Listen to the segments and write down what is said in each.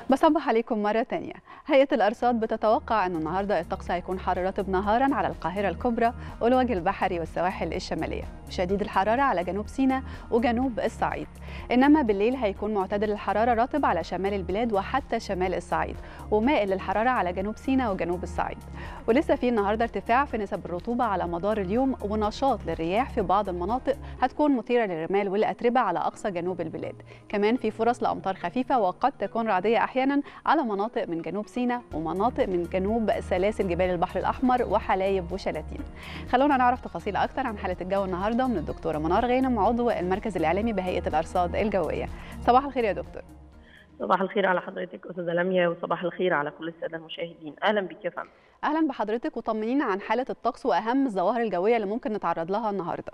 بصبح عليكم مرة تانية. هيئة الأرصاد بتتوقع أن النهاردة الطقس هيكون حار رطب نهارا على القاهرة الكبرى والوجه البحري والسواحل الشمالية، شديد الحرارة على جنوب سيناء وجنوب الصعيد. إنما بالليل هيكون معتدل الحرارة رطب على شمال البلاد وحتى شمال الصعيد، ومائل للحرارة على جنوب سيناء وجنوب الصعيد. ولسه في النهاردة ارتفاع في نسب الرطوبة على مدار اليوم، ونشاط للرياح في بعض المناطق هتكون مثيرة للرمال والأتربة على أقصى جنوب البلاد. كمان في فرص لأمطار خفيفة وقد تكون رعدية أحيانا على مناطق من جنوب سيناء ومناطق من جنوب سلاسل جبال البحر الأحمر وحلايب وشلاتين. خلونا نعرف تفاصيل أكتر عن حالة الجو النهاردة من الدكتورة منار غانم، عضو المركز الإعلامي بهيئة الأرصاد الجوية. صباح الخير يا دكتور. صباح الخير على حضرتك أستاذة لميا، وصباح الخير على كل السادة المشاهدين. أهلا بك يا فندم. أهلا بحضرتك، وطمنينا عن حالة الطقس وأهم الظواهر الجوية اللي ممكن نتعرض لها النهاردة.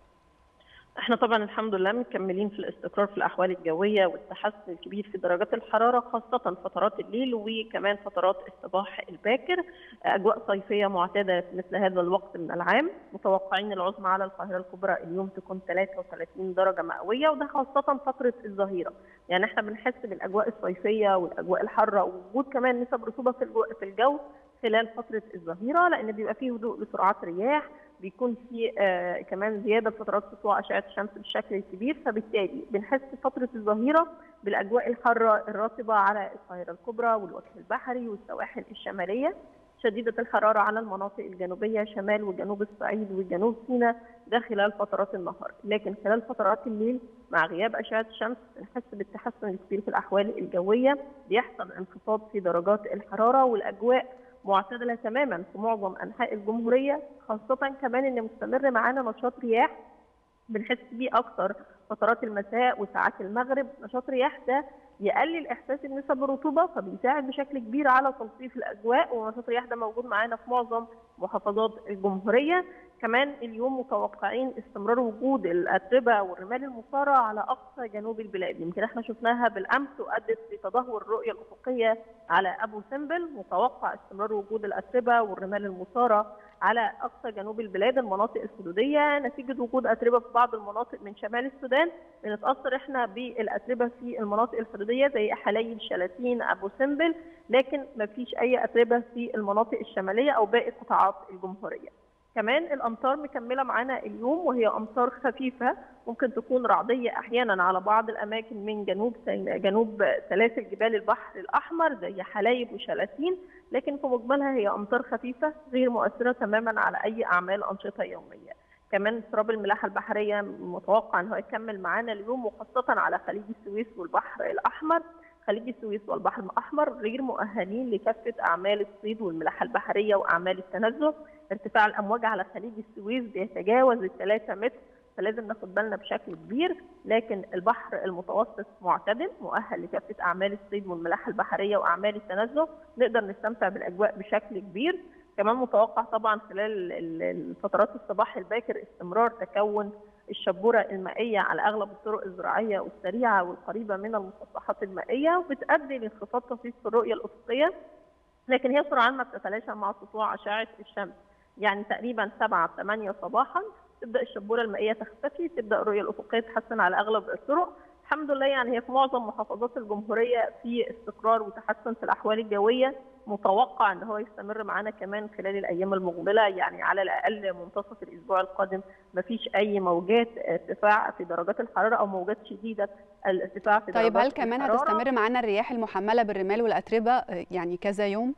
احنا طبعا الحمد لله مكملين في الاستقرار في الأحوال الجوية والتحسن الكبير في درجات الحرارة، خاصة فترات الليل وكمان فترات الصباح الباكر. أجواء صيفية معتادة في مثل هذا الوقت من العام. متوقعين العظمى على القاهرة الكبرى اليوم تكون 33 درجة مئوية، وده خاصة فترة الظهيرة. يعني احنا بنحس بالأجواء الصيفية والأجواء الحارة، ووجود كمان نسب رطوبة في الجو خلال فترة الظهيرة، لأن بيبقى فيه هدوء لسرعات رياح، بيكون في كمان زياده في فترات سطوع اشعه الشمس بالشكل الكبير، فبالتالي بنحس فتره الظهيره بالاجواء الحاره الرطبه على القاهره الكبرى والوجه البحري والسواحل الشماليه، شديده الحراره على المناطق الجنوبيه شمال وجنوب الصعيد وجنوب سيناء ده خلال فترات النهار. لكن خلال فترات الليل مع غياب اشعه الشمس بنحس بالتحسن الكبير في الاحوال الجويه، بيحصل انخفاض في درجات الحراره والاجواء معتدله تماما في معظم انحاء الجمهوريه، خاصه كمان ان مستمر معانا نشاط رياح بنحس بيه اكثر فترات المساء وساعات المغرب. نشاط رياح ده يقلل احساس بنسب الرطوبه، فبيساعد بشكل كبير على تلطيف الاجواء، ونشاط الرياح ده موجود معانا في معظم محافظات الجمهوريه. كمان اليوم متوقعين استمرار وجود الاتربه والرمال المثاره على اقصى جنوب البلاد، يمكن احنا شفناها بالامس وادت لتدهور الرؤيه الافقيه على ابو سمبل. متوقع استمرار وجود الاتربه والرمال المثاره على اقصى جنوب البلاد، المناطق الحدوديه، نتيجه وجود اتربه في بعض المناطق من شمال السودان. بنتاثر احنا بالاتربه في المناطق الحدوديه زي حلايب شلاتين ابو سمبل، لكن ما فيش اي اتربه في المناطق الشماليه او باقي قطاعات الجمهوريه. كمان الامطار مكمله معانا اليوم، وهي امطار خفيفه ممكن تكون رعديه احيانا على بعض الاماكن من جنوب سلاسل جبال البحر الاحمر زي حلايب وشلاتين، لكن في مجملها هي امطار خفيفه غير مؤثره تماما على اي اعمال انشطه يوميه. كمان اضطراب الملاحه البحريه متوقع ان هو يكمل معانا اليوم، وخاصه على خليج السويس والبحر الاحمر. خليج السويس والبحر الاحمر غير مؤهلين لكافه اعمال الصيد والملاحه البحريه واعمال التنزه. ارتفاع الامواج على خليج السويس بيتجاوز ال3 متر، فلازم ناخد بالنا بشكل كبير. لكن البحر المتوسط معتدل مؤهل لكافه اعمال الصيد والملاحه البحريه واعمال التنزه، نقدر نستمتع بالاجواء بشكل كبير. كمان متوقع طبعا خلال فترات الصباح الباكر استمرار تكون الشبوره المائيه على اغلب الطرق الزراعيه والسريعه والقريبه من المسطحات المائيه، وبتؤدي لانخفاض طفيف في الرؤيه الافقيه، لكن هي سرعان ما بتتلاشى مع سطوع اشعه الشمس. يعني تقريبا 7 8 صباحا تبدا الشبوره المائيه تختفي، تبدا الرؤيه الافقيه تتحسن على اغلب الطرق. الحمد لله يعني هي في معظم محافظات الجمهوريه في استقرار وتحسن في الاحوال الجويه، متوقع ان هو يستمر معانا كمان خلال الايام المقبله. يعني على الاقل منتصف الاسبوع القادم ما فيش اي موجات ارتفاع في درجات الحراره او موجات شديده الارتفاع في درجات طيب الحراره. هل كمان هتستمر معانا الرياح المحملة بالرمال والأتربة يعني كذا يوم؟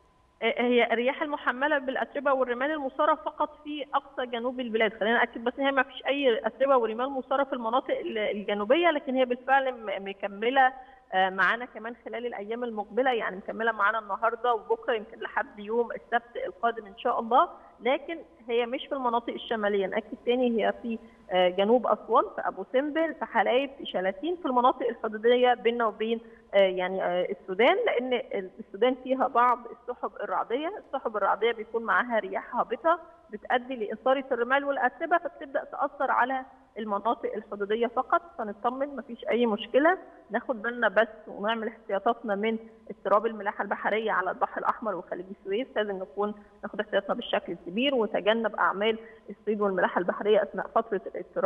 هي الرياح المحمله بالاتربه والرمال المثاره فقط في اقصى جنوب البلاد. خلينا ناكد بس ان هي ما فيش اي اتربه ورمال مثاره في المناطق الجنوبيه، لكن هي بالفعل مكمله معانا كمان خلال الايام المقبله. يعني مكمله معانا النهارده وبكره يمكن لحد يوم السبت القادم ان شاء الله، لكن هي مش في المناطق الشماليه. ناكد تاني هي في جنوب اسوان، في ابو سمبل، في حلايب، في شلاتين، في المناطق الحدوديه بيننا وبين يعني السودان، لان السودان فيها بعض السحب الرعديه. السحب الرعديه بيكون معاها رياح هابطه بتؤدي لاثاره الرمال والاتربه، فبتبدا تاثر على المناطق الحدوديه فقط. فنطمن مفيش اي مشكله، ناخد بالنا بس ونعمل احتياطاتنا من اضطراب الملاحه البحريه على البحر الاحمر وخليج السويس. لازم ناخد احتياطنا بالشكل الكبير، وتجنب اعمال الصيد والملاحه البحريه اثناء فتره الاضطراب.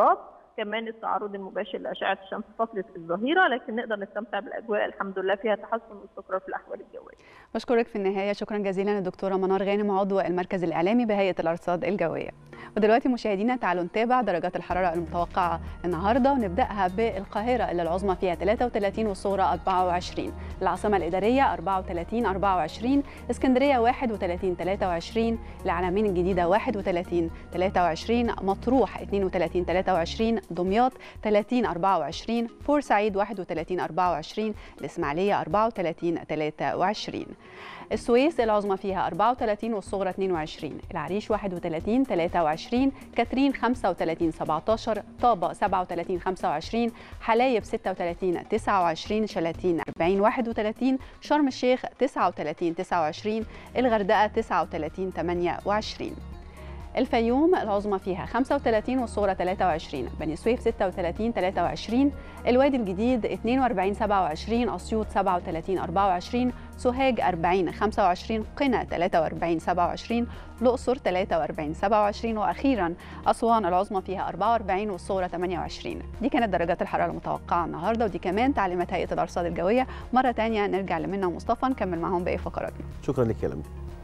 كمان التعرض المباشر لاشعه الشمس فتره الظهيره، لكن نقدر نستمتع بالاجواء الحمد لله فيها تحسن واستقرار في الاحوال الجويه. بشكرك في النهايه، شكرا جزيلا الدكتوره منار غانم عضو المركز الاعلامي بهيئه الارصاد الجويه. ودلوقتي مشاهدينا تعالوا نتابع درجات الحراره المتوقعه النهارده، ونبداها بالقاهره اللي العظمى فيها 33 والصغرى 24، العاصمه الاداريه 34 24، اسكندريه 31 23، العلمين الجديده 31 23، مطروح 32 23، دمياط 30 24، بورسعيد 31 24، الاسماعيليه 34 23، السويس العظمى فيها 34 والصغرى 22، العريش 31 23، كاترين 35 17، طابة 37 25، حلايب 36 29، شلاتين 40 31، شرم الشيخ 39 29، الغردقة 39 28، الفيوم العظمى فيها 35 والصغرى 23، بني سويف 36 23، الوادي الجديد 42 27، اسيوط 37 24، سوهاج 40 25، قنا 43 27، الاقصر 43 27، واخيرا اسوان العظمى فيها 44 والصغرى 28. دي كانت درجات الحراره المتوقعه النهارده، ودي كمان تعليمات هيئه الارصاد الجويه. مره ثانيه نرجع لمنى ومصطفى نكمل معاهم باقي فقراتنا. شكرا لك يا لمي.